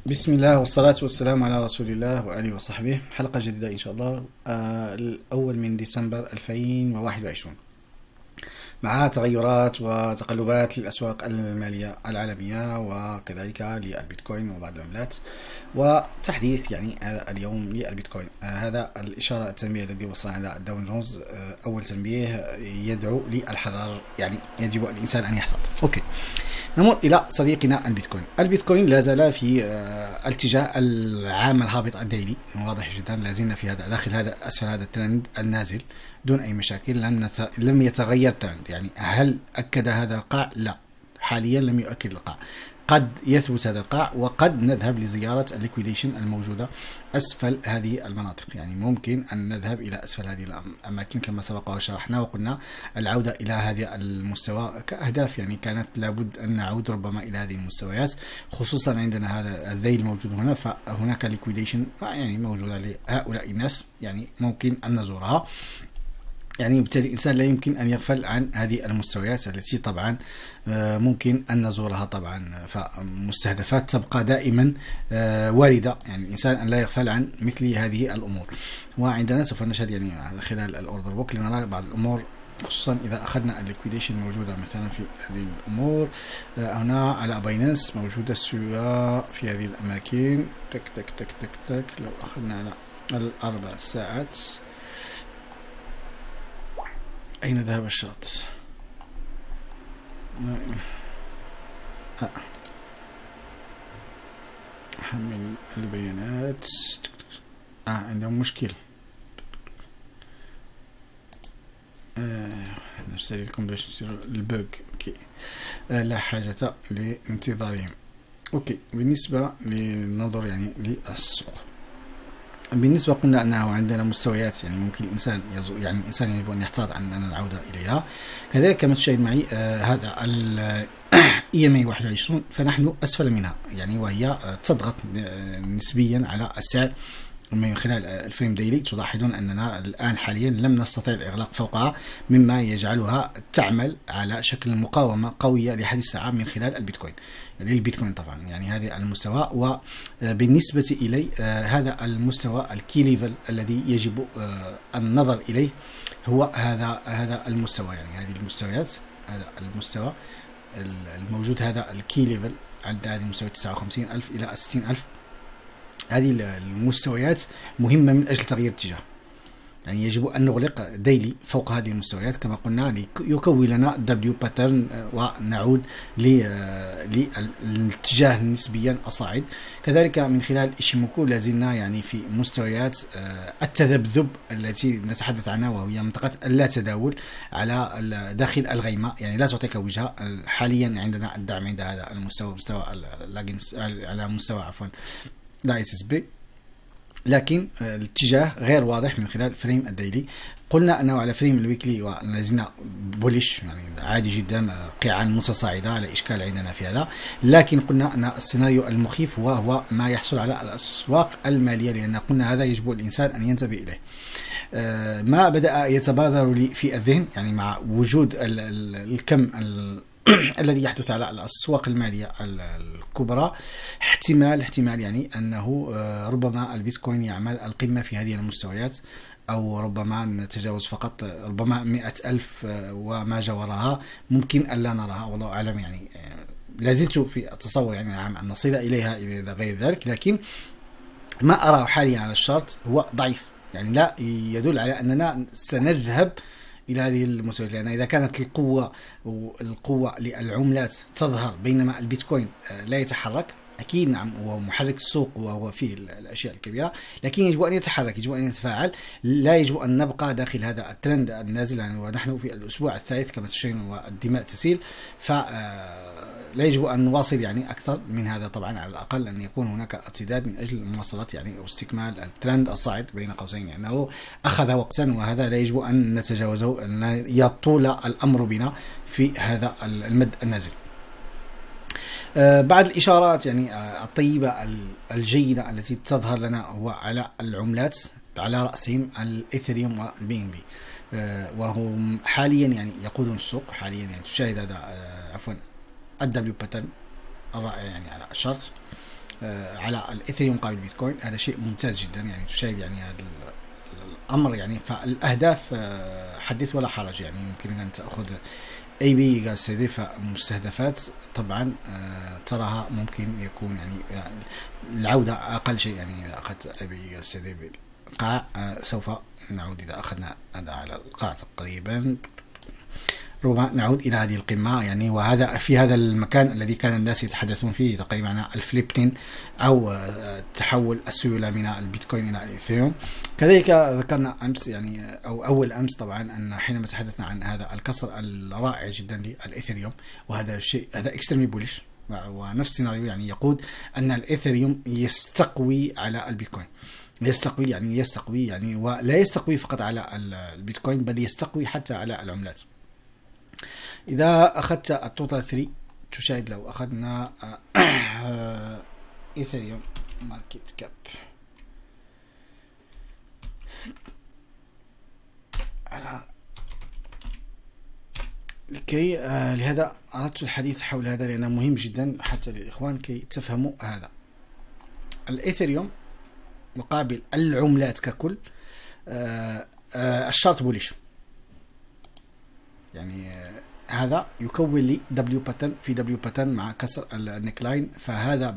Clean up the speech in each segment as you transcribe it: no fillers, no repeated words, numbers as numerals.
بسم الله والصلاة والسلام على رسول الله وآله وصحبه. حلقة جديدة إن شاء الله، الأول من ديسمبر 2021، مع تغيرات وتقلبات للأسواق المالية العالمية وكذلك للبيتكوين وبعض العملات، وتحديث يعني هذا اليوم للبيتكوين. هذا الإشارة التنبيه الذي وصل على الداو جونز، أول تنبيه يدعو للحذر، يعني يجب الإنسان أن يحذر. أوكي، نمر إلى صديقنا البيتكوين. البيتكوين لا زال في الاتجاه العام الهابط الديلي، واضح جدا. لا زلنا في هذا داخل هذا أسفل هذا الترند النازل دون أي مشاكل. لم يتغير ترند. يعني هل أكد هذا القاع؟ لا، حاليا لم يؤكد القاع. قد يثبت هذا القاع وقد نذهب لزيارة الليكويديشن الموجودة أسفل هذه المناطق. يعني ممكن أن نذهب إلى أسفل هذه الأماكن كما سبق وشرحنا وقلنا العودة إلى هذا المستوى كأهداف. يعني كانت لابد أن نعود ربما إلى هذه المستويات، خصوصا عندنا هذا الذيل الموجود هنا، فهناك ليكويديشن يعني موجودة لهؤلاء الناس، يعني ممكن أن نزورها. يعني بالتالي الإنسان لا يمكن أن يغفل عن هذه المستويات التي طبعا ممكن أن نزورها طبعا. فمستهدفات تبقى دائما واردة، يعني الإنسان أن لا يغفل عن مثل هذه الأمور. وعندنا سوف نشهد يعني خلال الأوردر بوك لنرى بعض الأمور، خصوصا إذا أخذنا الليكويديشن موجودة مثلا في هذه الأمور. هنا على باينانس موجودة السيولة في هذه الأماكن. تك تك تك تك تك. لو أخذنا على الأربع ساعات، أين ذهب الشرط؟ حمل البيانات. عندهم مشكل. نرسل لكم باش تصيروا البوغ. اوكي، لا حاجة لانتظارهم. اوكي، بالنسبة للنظر يعني للسوق، بالنسبة قلنا أنه عندنا مستويات يعني ممكن الإنسان يعني الإنسان يجب أن يحتاط عن العودة إليها. كذلك كما تشاهد معي هذا ال EMA 21، فنحن أسفل منها، يعني وهي تضغط نسبيا على السعر من خلال الفريم ديلي. تلاحظون أننا الآن حاليا لم نستطيع الإغلاق فوقها، مما يجعلها تعمل على شكل مقاومة قوية لحد الساعة من خلال البيتكوين، للبيتكوين طبعا. يعني هذا المستوى، وبالنسبة إلي هذا المستوى الكي ليفل الذي يجب النظر إليه هو هذا المستوى. يعني هذه المستويات، هذا المستوى الموجود، هذا الكي ليفل عند هذه المستوى 59,000 إلى 60,000. هذه المستويات مهمة من أجل تغيير اتجاه. يعني يجب أن نغلق ديلي فوق هذه المستويات كما قلنا، ليكون لنا دبليو باترن ونعود للاتجاه نسبيا الصاعد. كذلك من خلال إيشيموكو لازلنا يعني في مستويات التذبذب التي نتحدث عنها، وهي منطقة اللا تداول على داخل الغيمة، يعني لا تعطيك وجهة. حاليا عندنا الدعم عند هذا المستوى، مستوى على مستوى عفوا لا اس اس بي، لكن الاتجاه غير واضح من خلال فريم الديلي. قلنا انه على فريم الويكلي ولازلنا بوليش، يعني عادي جدا، قيعان متصاعده على اشكال عندنا في هذا. لكن قلنا ان السيناريو المخيف هو ما يحصل على الاسواق الماليه، لان قلنا هذا يجب الانسان ان ينتبه اليه. ما بدا يتبادر لي في الذهن، يعني مع وجود الكم الذي يحدث على الأسواق المالية الكبرى، احتمال يعني أنه ربما البيتكوين يعمل القمة في هذه المستويات، أو ربما نتجاوز فقط ربما 100,000 وما جاورها، ممكن أن لا نراها، والله أعلم. يعني لازلت في التصور يعني أن نصل إليها إلى غير ذلك، لكن ما أراه حاليا على الشارت هو ضعيف، يعني لا يدل على أننا سنذهب إلى هذه المستويات. لأن إذا كانت القوة للعملات تظهر بينما البيتكوين لا يتحرك، أكيد نعم هو محرك السوق وهو فيه الأشياء الكبيرة، لكن يجب أن يتحرك، يجب أن يتفاعل. لا يجب أن نبقى داخل هذا الترند النازل، يعني ونحن في الأسبوع الثالث كما تشاهدون والدماء تسيل. لا يجب أن نواصل يعني أكثر من هذا، طبعا على الأقل أن يكون هناك ارتداد من أجل مواصلة يعني أو استكمال الترند الصاعد بين قوسين، لأنه يعني أخذ وقتا، وهذا لا يجب أن نتجاوزه، أن يطول الأمر بنا في هذا المد النازل. بعض الإشارات يعني الطيبة الجيدة التي تظهر لنا هو على العملات، على رأسهم الإثريوم والبي إن بي، وهم حاليا يعني يقودون السوق. حاليا يعني تشاهد هذا عفوا الدبليو باترن الرائع يعني على الشارت. على الايثيريوم مقابل البيتكوين، هذا شيء ممتاز جدا. يعني تشاهد يعني هذا الامر، يعني فالاهداف حدث ولا حرج. يعني يمكن ان تاخذ اي بي قال سي دي، فمستهدفات طبعا تراها ممكن يكون يعني العوده اقل شيء. يعني اذا اخذت اي بي قال سي دي بالقاع سوف نعود، اذا اخذنا هذا على القاع تقريبا ربما نعود إلى هذه القمة. يعني وهذا في هذا المكان الذي كان الناس يتحدثون فيه تقريبا عن الفليبتين أو تحول السيولة من البيتكوين إلى الإيثيريوم. كذلك ذكرنا أمس يعني أو أول أمس طبعا أن حينما تحدثنا عن هذا الكسر الرائع جدا للإيثيريوم، وهذا الشيء هذا اكستريملي بوليش، ونفس السيناريو يعني يقود أن الإيثيريوم يستقوي على البيتكوين. يستقوي يعني ولا يستقوي فقط على البيتكوين، بل يستقوي حتى على العملات. إذا أخذت التوتال 3 تشاهد لو أخذنا إيثيريوم ماركت كاب لكي لهذا أردت الحديث حول هذا لأنه مهم جدا حتى للإخوان كي تفهموا هذا. الإيثيريوم مقابل العملات ككل الشارت بوليش، يعني هذا يكون لي دبليو باتن في دبليو باتن مع كسر النيكلاين، فهذا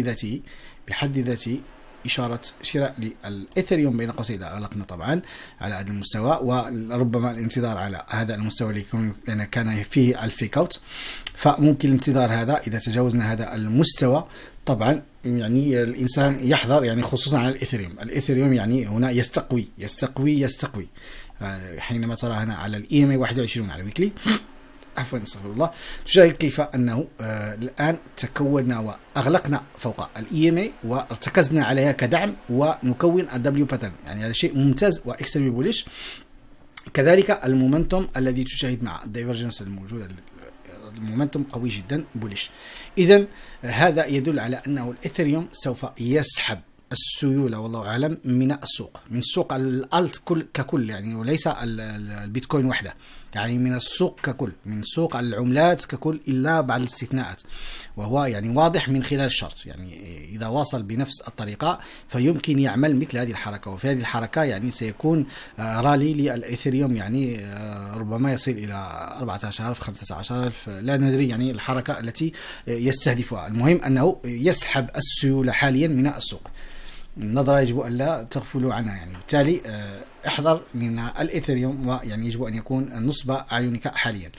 بحد ذاته إشارة شراء للإيثيريوم بين قوسين إذا أغلقنا طبعا على هذا المستوى، وربما الانتظار على هذا المستوى اللي يكون لأن كان فيه الفيك أوت، فممكن الانتظار هذا إذا تجاوزنا هذا المستوى. طبعا يعني الإنسان يحذر، يعني خصوصا على الإيثيريوم يعني هنا يستقوي حينما ترى هنا على الإيمي 21 على ويكلي عفوا استغفر الله، تشاهد كيف أنه الآن تكوننا وأغلقنا فوق الإيمي وارتكزنا عليها كدعم ونكون الدبليو باتن. يعني هذا شيء ممتاز واكستريملي بوليش. كذلك المومنتوم الذي تشاهد مع الدايفرجنس الموجودة، المومنتوم قوي جدا بوليش. إذن هذا يدل على أنه الإيثيريوم سوف يسحب السيولة والله أعلم من السوق، من سوق الألت ككل، يعني وليس البيتكوين وحده، يعني من السوق ككل، من سوق العملات ككل إلا بعض الاستثناءات، وهو يعني واضح من خلال الشرط. يعني إذا واصل بنفس الطريقة فيمكن يعمل مثل هذه الحركة، وفي هذه الحركة يعني سيكون رالي للإيثيريوم يعني ربما يصل إلى 14,000 15,000 لا ندري، يعني الحركة التي يستهدفها. المهم أنه يسحب السيولة حاليا من السوق، النظرة يجب أن لا تغفلوا عنها. يعني بالتالي احذر من الإيثيريوم، ويعني يجب أن يكون نصب أعينك حاليا.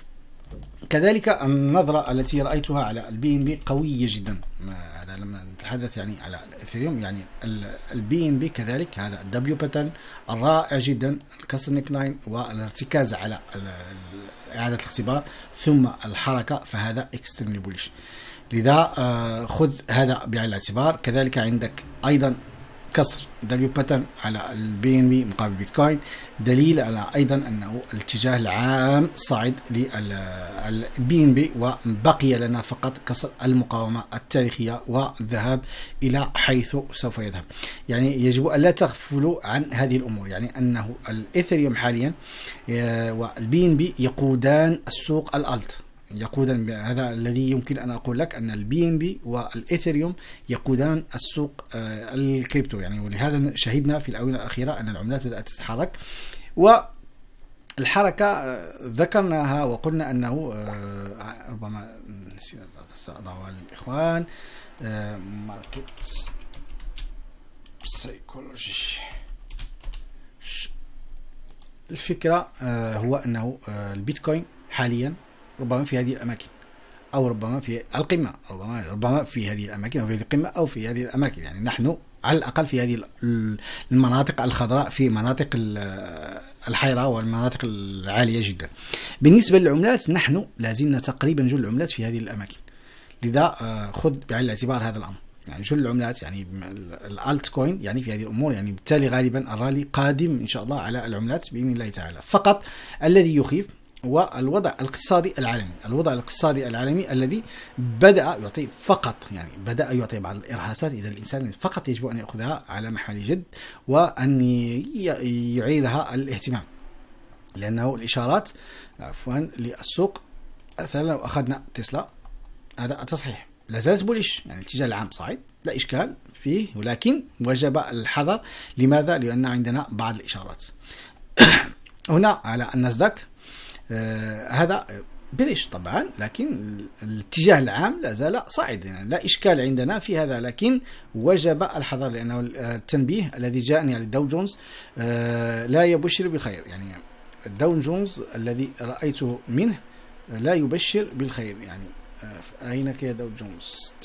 كذلك النظرة التي رأيتها على البي ان بي قوية جدا. هذا لما نتحدث يعني على الإيثيريوم، يعني البي ان بي كذلك هذا الدبليو باتن الرائع جدا، الكسر نيكلاين والارتكاز على إعادة الاختبار ثم الحركة، فهذا اكستريملي بوليش. لذا خذ هذا بعين الاعتبار. كذلك عندك أيضا كسر دبليو باتن على البي ان بي مقابل بيتكوين، دليل على أيضا أنه الاتجاه العام صاعد للبي ان بي، وبقي لنا فقط كسر المقاومة التاريخية والذهاب إلى حيث سوف يذهب. يعني يجب أن لا تغفلوا عن هذه الأمور، يعني أنه الإيثيريوم حاليا والبي ان بي يقودان السوق الألت، يقودان. هذا الذي يمكن أن أقول لك أن البي ان بي والإيثيريوم يقودان السوق الكريبتو. يعني ولهذا شهدنا في الآونة الأخيرة أن العملات بدأت تتحرك، والحركة ذكرناها وقلنا أنه ربما نسينا أضعها للإخوان ماركت سايكولوجي. الفكرة هو أنه البيتكوين حاليا ربما في هذه الأماكن، أو ربما في القمة، ربما في هذه الأماكن أو في هذه القمة أو في هذه الأماكن. يعني نحن على الأقل في هذه المناطق الخضراء، في مناطق الحيرة والمناطق العالية جدا. بالنسبة للعملات نحن لازلنا تقريبا جل العملات في هذه الأماكن، لذا خذ بعين الاعتبار هذا الأمر. يعني جل العملات يعني الالت كوين يعني في هذه الأمور، يعني بالتالي غالبا الرالي قادم إن شاء الله على العملات بإذن الله تعالى. فقط الذي يخيف والوضع الاقتصادي العالمي، الذي بدأ يعطي فقط، يعني بدأ يعطي بعض الإرهاصات. إذا الإنسان فقط يجب أن يأخذها على محمل جد وأن يعيرها الاهتمام، لأنه الإشارات للسوق مثلا لو أخذنا تسلا، هذا التصحيح لا زالت بوليش، يعني الاتجاه العام صاعد لا إشكال فيه، ولكن وجب الحذر. لماذا؟ لأن عندنا بعض الإشارات. هنا على الناسداك هذا بريش طبعا، لكن الاتجاه العام لا زال صاعد، يعني لا إشكال عندنا في هذا، لكن وجب الحذر، لأنه التنبيه الذي جاءني على الداو جونز لا يبشر بالخير. يعني الداو جونز الذي رأيته منه لا يبشر بالخير. يعني أينك يا داو جونز؟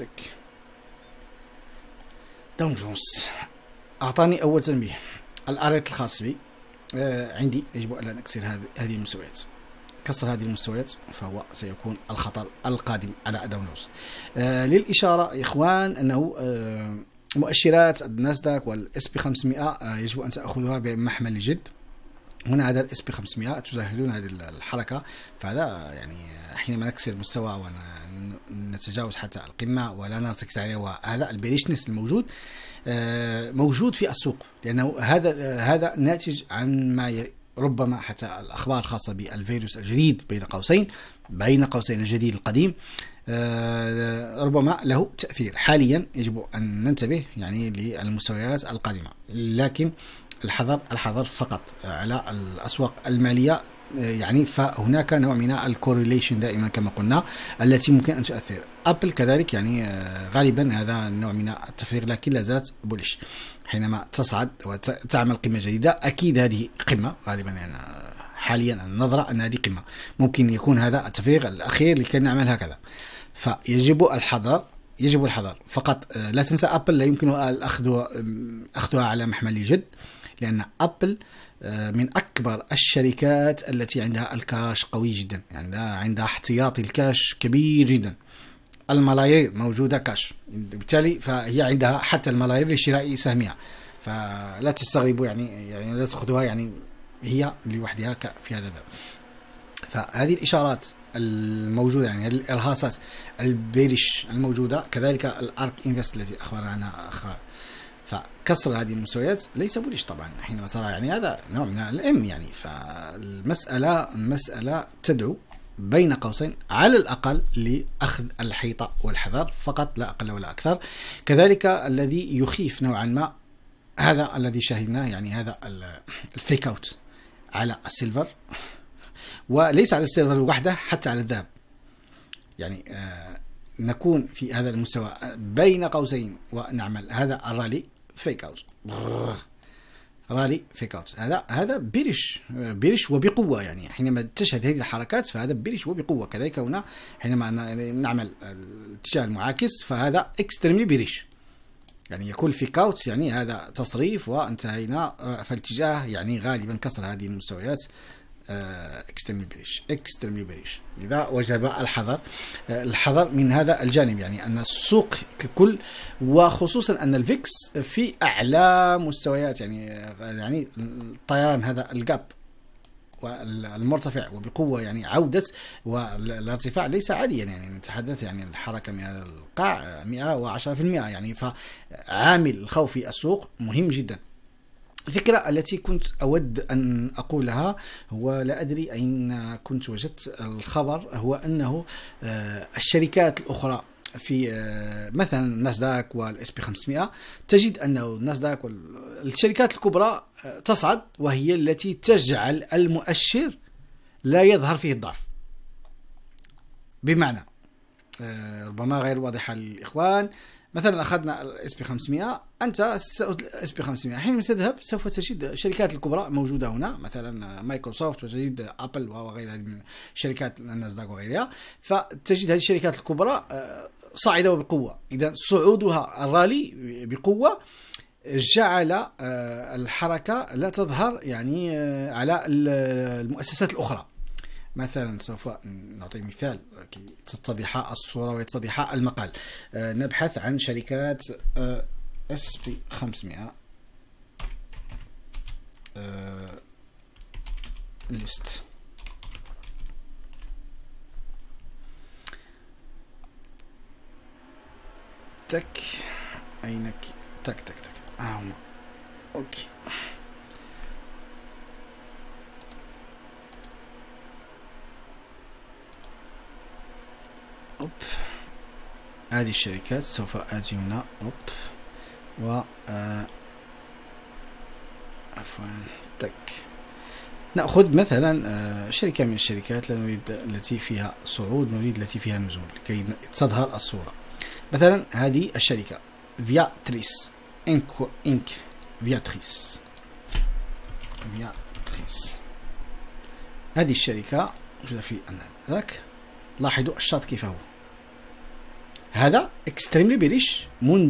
داو جونز أعطاني أول تنبيه، الأريت الخاص بي عندي يجب أن لا نكسر هذه المستويات. كسر هذه المستويات فهو سيكون الخطر القادم على داو جونز. للإشارة يا إخوان أنه مؤشرات الناسداك والاس بي 500 يجب أن تأخذها بمحمل الجد. هنا هذا الاس بي 500 تشاهدون هذه الحركة، فهذا يعني حينما نكسر المستوى ونتجاوز حتى القمة ولا نرتكز عليه، وهذا البيريشنس الموجود موجود في السوق، لأنه هذا ناتج عن ما ربما حتى الأخبار الخاصة بالفيروس الجديد بين قوسين الجديد القديم ربما له تأثير. حاليا يجب أن ننتبه يعني للمستويات القادمة، لكن الحذر فقط على الأسواق المالية. يعني فهناك نوع من الكوريليشن دائما كما قلنا التي ممكن أن تؤثر. أبل كذلك يعني غالبا هذا النوع من التفريغ، لكن لا زالت بولش. حينما تصعد وتعمل قمة جديدة أكيد هذه قمة غالبا، يعني حاليا النظرة أن هذه قمة، ممكن يكون هذا التفريغ الأخير لكي نعمل هكذا. فيجب الحذر فقط. لا تنسى أبل لا يمكن أخذها على محمل الجد، لأن أبل من أكبر الشركات التي عندها الكاش قوي جدا، يعني عندها احتياطي الكاش كبير جدا، الملايير موجودة كاش، بالتالي فهي عندها حتى الملايير لشراء سهمها. فلا تستغربوا يعني لا تأخذوها يعني هي لوحدها في هذا الباب. فهذه الإشارات الموجودة، يعني هذه الإرهاصات البيرش الموجودة، كذلك الأرك إنفست التي أخبرنا عنها فكسر هذه المستويات ليس بوليش طبعا. حينما ترى يعني هذا نوع من الام، يعني فالمسألة تدعو بين قوسين على الأقل لأخذ الحيطة والحذر فقط، لا أقل ولا أكثر. كذلك الذي يخيف نوعا ما هذا الذي شاهدناه، يعني هذا الفيك اوت على السيلفر، وليس على السيلفر وحده، حتى على الذهب. يعني نكون في هذا المستوى بين قوسين ونعمل هذا الرالي فيك اوت، رالي فيك اوت. هذا بيرش وبقوة. يعني حينما تشهد هذه الحركات فهذا بيرش وبقوة. كذلك هنا حينما نعمل الاتجاه المعاكس فهذا اكستريملي بيرش، يعني يكون فيك اوت، يعني هذا تصريف وانتهينا. فالاتجاه يعني غالبا كسر هذه المستويات اكستريملي بيرش. لذا وجب الحذر من هذا الجانب، يعني أن السوق ككل، وخصوصا أن الفيكس في أعلى مستويات، يعني طيران هذا الجاب والمرتفع وبقوة، يعني عودة والارتفاع ليس عاديا. يعني نتحدث يعني الحركة من هذا القاع 110%، يعني فعامل الخوف في السوق مهم جدا. الفكرة التي كنت أود أن أقولها هو، لا أدري أين كنت وجدت الخبر، هو أنه الشركات الأخرى في مثلا الناسداك والاس بي 500 تجد أنه الناسداك والشركات الكبرى تصعد، وهي التي تجعل المؤشر لا يظهر فيه الضعف. بمعنى ربما غير واضحة للإخوان، مثلا أخذنا الاس بي 500، أنت اس بي 500 حينما تذهب سوف تجد الشركات الكبرى موجودة هنا، مثلا مايكروسوفت، وتجد أبل وغيرها من شركات الناسداك وغيرها. فتجد هذه الشركات الكبرى صاعدة وبقوة. إذا صعودها الرالي بقوة جعل الحركة لا تظهر يعني على المؤسسات الأخرى. مثلا سوف نعطي مثال كي تتضح الصورة ويتضح المقال. نبحث عن شركات اس بي 500 ليست. تك أينك تك اوكي. هذه الشركات سوف آتي هنا و عفوا تك. نأخذ مثلا شركة من الشركات لا نريد التي فيها صعود، نريد التي فيها نزول لكي تظهر الصورة. مثلا هذه الشركة فياتريس إنك فياتريس. هذه الشركة موجودة في ذاك. لاحظوا الشاط كيف هو. هذا اكستريملي بيريش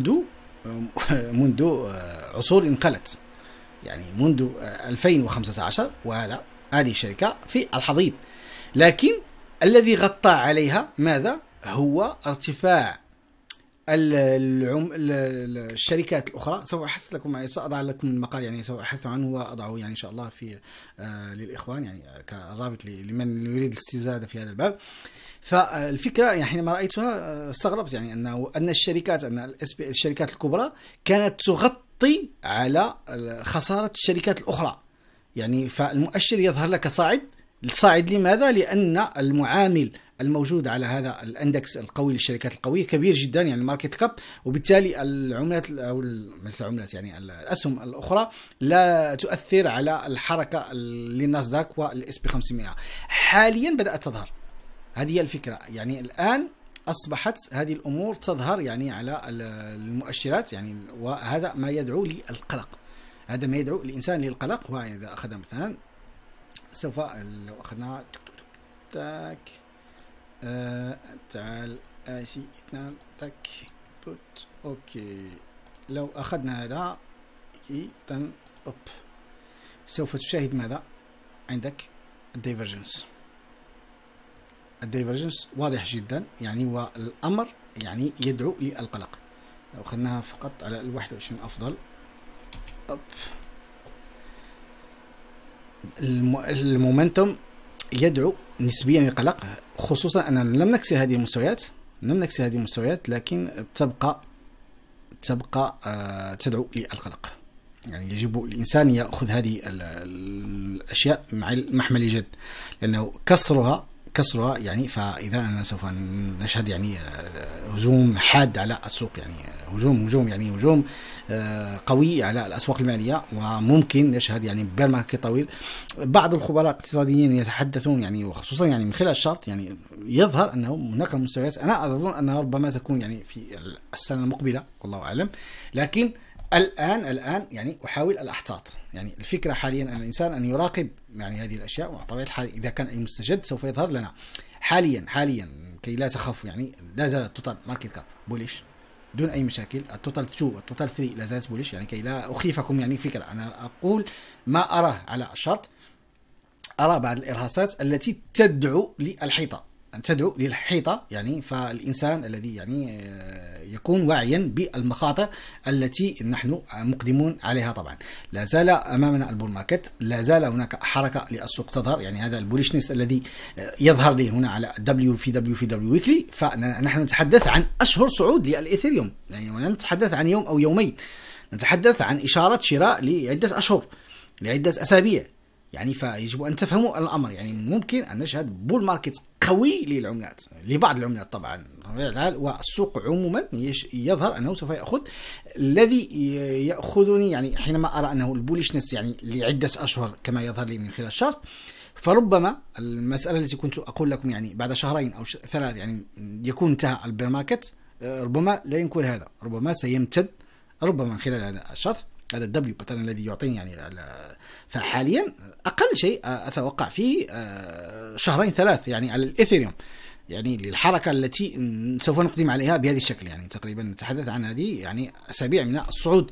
منذ عصور انقلت، يعني منذ 2015، وهذا هذه الشركة في الحضيض. لكن الذي غطى عليها ماذا؟ هو ارتفاع الشركات الأخرى. سوف أحث لكم، سأضع لكم المقال، يعني سوف أحث عنه وأضعه يعني إن شاء الله في للإخوان، يعني كرابط لمن يريد الاستزادة في هذا الباب. فالفكرة يعني حينما رأيتها استغربت، يعني أن الشركات، الشركات الكبرى كانت تغطي على خسارة الشركات الأخرى. يعني فالمؤشر يظهر لك صاعد لماذا؟ لأن المعامل الموجود على هذا الاندكس القوي للشركات القوية كبير جدا، يعني الماركت كاب، وبالتالي العملات أو مثل العملات يعني الأسهم الأخرى لا تؤثر على الحركة للناسداك والاس بي 500. حاليا بدأت تظهر، هذه هي الفكرة. يعني الآن أصبحت هذه الأمور تظهر يعني على المؤشرات، يعني وهذا ما يدعو للقلق، هذا ما يدعو الإنسان للقلق. وإذا أخذنا مثلا سوف لو أخذنا تاك تعال آسي 2 تاك بوت أوكي. لو أخذنا هذا تن سوف تشاهد ماذا عندك؟ الديفرجنس واضح جدا، يعني والأمر يعني يدعو للقلق. لو أخذناها فقط على 21 أفضل. المومنتوم يدعو نسبيا للقلق، خصوصا أننا لم نكسر هذه المستويات، لكن تبقى تدعو للقلق. يعني يجب الإنسان يأخذ هذه الأشياء مع محمل الجد، لأنه كسرها يعني، فإذا أنا سوف نشهد يعني هجوم حاد على السوق، يعني هجوم قوي على الأسواق المالية، وممكن نشهد يعني بير ماركت طويل. بعض الخبراء الاقتصاديين يتحدثون يعني، وخصوصا يعني من خلال الشارت، يعني يظهر أنه هناك مستويات أنا أظن أنها ربما تكون يعني في السنة المقبلة، والله أعلم. لكن الآن يعني أحاول الأحتاط. يعني الفكرة حاليا أن الإنسان أن يراقب يعني هذه الأشياء، وطبيعة الحال إذا كان أي مستجد سوف يظهر لنا. حاليا كي لا تخافوا، يعني لا زال التوتال ماركت كاب بوليش دون أي مشاكل. التوتال 2 والتوتال 3 لا زالت بوليش، يعني كي لا أخيفكم يعني فكرة. أنا أقول ما أراه على الشرط، أرى بعض الإرهاصات التي تدعو للحيطة، يعني فالإنسان الذي يعني يكون واعيا بالمخاطر التي نحن مقدمون عليها. طبعا لا زال أمامنا البول ماركت، لا زال هناك حركة للسوق تظهر، يعني هذا البوليشنس الذي يظهر لي هنا على دبليو ويكلي. فنحن نتحدث عن أشهر صعود للإيثيريوم، يعني ولا نتحدث عن يوم أو يومين، نتحدث عن إشارة شراء لعدة أشهر، لعدة أسابيع. يعني فيجب أن تفهموا الأمر. يعني ممكن أن نشهد بول ماركت قوي للعملات، لبعض العملات طبعا، والسوق عموما يظهر أنه سوف يأخذ. الذي يأخذني يعني حينما أرى أنه البوليشنس يعني لعدة أشهر كما يظهر لي من خلال الشارت، فربما المسألة التي كنت أقول لكم يعني بعد شهرين أو 3 يعني يكون انتهى البير ماركت، ربما لا يكون هذا، ربما سيمتد ربما من خلال هذا الشرط، هذا الدبليو باترن الذي يعطيني يعني. فحاليا أقل شيء أتوقع فيه 2-3 يعني على الإيثيريوم، يعني للحركة التي سوف نقدم عليها بهذه الشكل. يعني تقريبا نتحدث عن هذه يعني أسابيع من الصعود،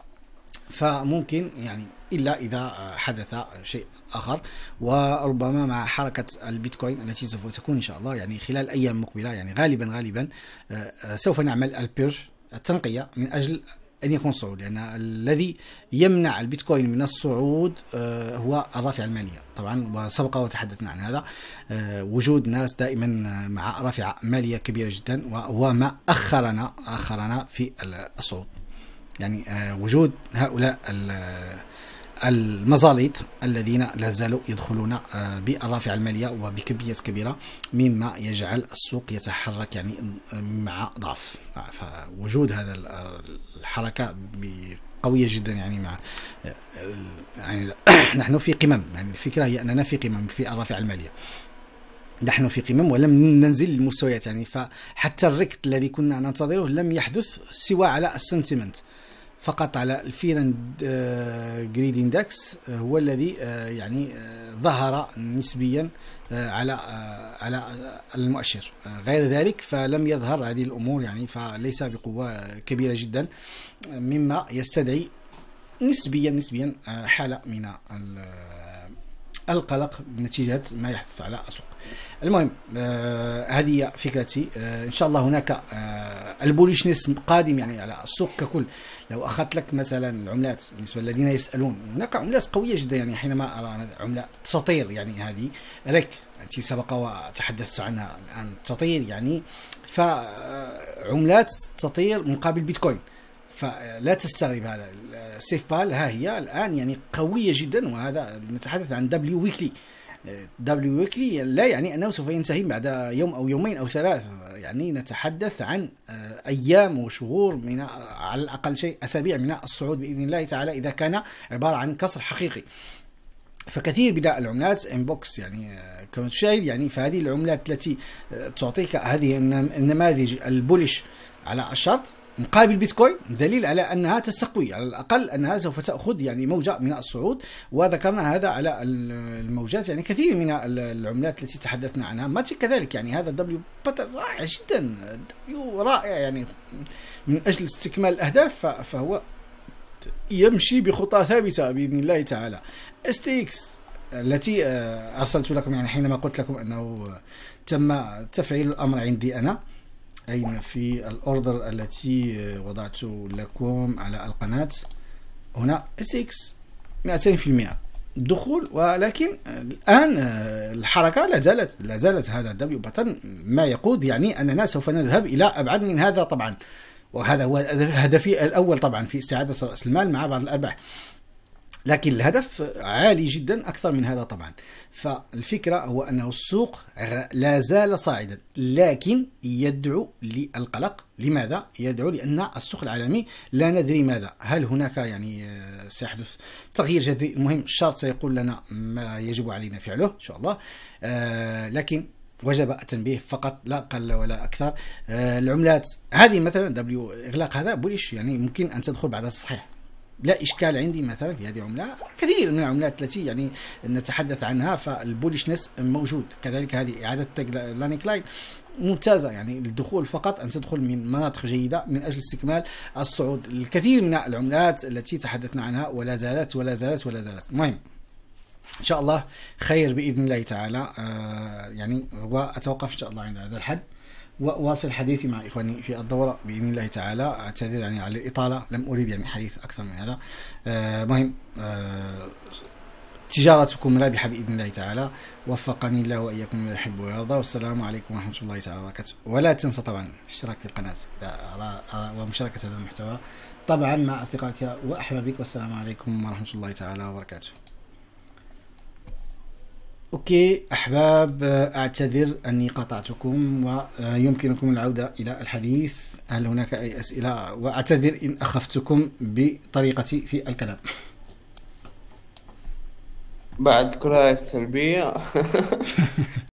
فممكن يعني إلا إذا حدث شيء آخر. وربما مع حركة البيتكوين التي سوف تكون إن شاء الله يعني خلال أيام مقبلة، يعني غالبا سوف نعمل البيرج، التنقية، من أجل أن يكون صعود، لأن الذي يمنع البيتكوين من الصعود هو الرافعة المالية طبعا، وسبق وتحدثنا عن هذا. وجود ناس دائما مع رافعة مالية كبيرة جدا، وهو ما أخرنا في الصعود. يعني وجود هؤلاء المزاليط الذين لا زالوا يدخلون بالرافعة المالية وبكميات كبيرة، مما يجعل السوق يتحرك يعني مع ضعف. فوجود هذا الحركة قوية جدا يعني مع يعني نحن في قمم، يعني الفكرة هي أننا في قمم في الرافعة المالية، نحن في قمم ولم ننزل للمستويات يعني. فحتى الركض الذي كنا ننتظره لم يحدث سوى على السنتيمنت فقط، على الفير جريد اندكس هو الذي يعني ظهر نسبيا على المؤشر، غير ذلك فلم يظهر هذه الامور يعني، فليس بقوه كبيره جدا، مما يستدعي نسبيا حاله من القلق نتيجة ما يحدث على السوق. المهم هذه فكرتي. إن شاء الله هناك البوليشنس قادم يعني على السوق ككل. لو أخذت لك مثلا العملات بالنسبة للذين يسألون، هناك عملات قوية جدا يعني، حينما أرى عملة تطير يعني، هذه ريك التي سبق وتحدثت عنها الآن تطير يعني، فعملات تطير مقابل بيتكوين، فلا تستغرب هذا. سيف بال ها هي الآن يعني قوية جدا، وهذا نتحدث عن دبليو ويكلي. دبليو ويكلي لا يعني أنه سوف ينتهي بعد يوم أو يومين أو ثلاث، يعني نتحدث عن أيام وشهور، من على الأقل شيء أسابيع من الصعود بإذن الله تعالى، إذا كان عبارة عن كسر حقيقي. فكثير من العملات انبوكس يعني كما تشاهد يعني، فهذه العملات التي تعطيك هذه النماذج البولش على الشرط مقابل بيتكوين، دليل على أنها تستقوي، على الأقل أنها سوف تأخذ يعني موجة من الصعود. وذكرنا هذا على الموجات يعني، كثير من العملات التي تحدثنا عنها. ماتي كذلك يعني، هذا دبليو باتر رائع جدا، دبليو رائع يعني من أجل استكمال الأهداف، فهو يمشي بخطى ثابتة بإذن الله تعالى. STX التي أرسلت لكم يعني حينما قلت لكم أنه تم تفعيل الأمر عندي أنا، أين في الأوردر التي وضعت لكم على القناة هنا، SX 200% الدخول، ولكن الآن الحركة لا زالت هذا دبليو باتن ما يقود يعني أننا سوف نذهب إلى أبعد من هذا طبعا، وهذا هو هدفي الأول طبعا في استعادة رأس المال مع بعض الأرباح، لكن الهدف عالي جدا أكثر من هذا طبعا. فالفكرة هو أنه السوق لا زال صاعدا، لكن يدعو للقلق. لماذا يدعو؟ لأن السوق العالمي لا ندري ماذا، هل هناك يعني سيحدث تغيير جذري؟ المهم الشارت سيقول لنا ما يجب علينا فعله إن شاء الله، لكن وجب التنبيه فقط لا أقل ولا أكثر. العملات هذه مثلا دبليو إغلاق هذا بوليش يعني، ممكن أن تدخل بعد التصحيح، لا إشكال عندي مثلا في هذه عملة. كثير من العملات التي يعني نتحدث عنها فالبوليشنس موجود. كذلك هذه إعادة لانيك لاين ممتازة يعني، الدخول فقط أن تدخل من مناطق جيدة من أجل استكمال الصعود. الكثير من العملات التي تحدثنا عنها ولا زالت. المهم إن شاء الله خير بإذن الله تعالى يعني، وأتوقف إن شاء الله عند هذا الحد، وواصل حديثي مع إخواني في الدورة بإذن الله تعالى. أعتذر يعني على الإطالة، لم أريد يعني حديث أكثر من هذا. مهم تجارتكم رابحة بإذن الله تعالى، وفقني الله وإياكم من يحب ويرضى، والسلام عليكم ورحمة الله تعالى وبركاته. ولا تنسى طبعا الاشتراك في القناة ومشاركة هذا المحتوى طبعا مع أصدقائك وأحبابك، والسلام عليكم ورحمة الله تعالى وبركاته. أوكي أحباب، أعتذر أني قطعتكم، ويمكنكم العودة إلى الحديث. هل هناك أي أسئلة؟ وأعتذر إن أخفتكم بطريقتي في الكلام. بعد كل هاي السلبية